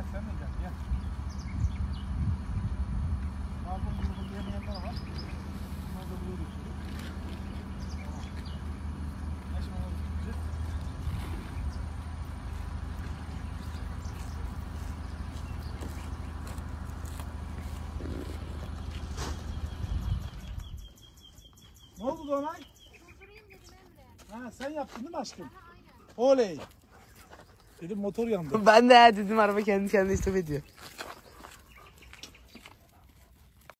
Gel sen de gel. Maldım grubun yemeyenler var. Bunlar da buraya geçiyor. Yaşmamız gideceğiz. Ne oldu Doğanay? Durdurayım dedim Emre. Ha sen yaptın değil mi aşkım? Aynen. Oley. Dedim motor yandı. Ben de dedim araba kendi kendine istop ediyor.